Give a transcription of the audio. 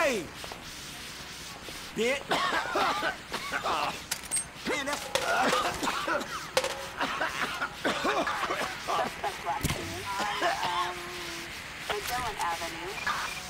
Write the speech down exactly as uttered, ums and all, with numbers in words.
Hey! Bitch! Man, that's... Suspect last seen on, um, Magellan Avenue.